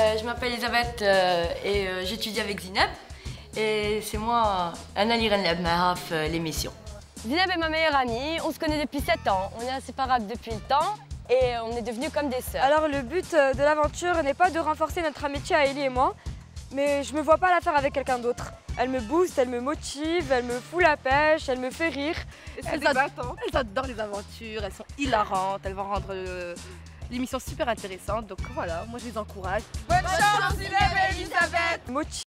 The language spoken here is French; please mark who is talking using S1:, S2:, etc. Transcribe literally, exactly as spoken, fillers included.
S1: Euh, je m'appelle Elisabeth euh, et euh, j'étudie avec Zineb. Et c'est moi, Anna Liren Labmahaf, l'émission.
S2: Zineb est ma meilleure amie, on se connaît depuis sept ans. On est inséparables depuis le temps et on est devenus comme des sœurs.
S3: Alors le but de l'aventure n'est pas de renforcer notre amitié à Ellie et moi, mais je me vois pas la faire avec quelqu'un d'autre. Elle me booste, elle me motive, elle me fout la pêche, elle me fait rire.
S4: Elles, ad... elles adorent les aventures, elles sont hilarantes, elles vont rendre euh, l'émission super intéressante. Donc voilà, moi je les encourage.
S5: Bonne chance Zineb et Elisabeth.
S3: Motive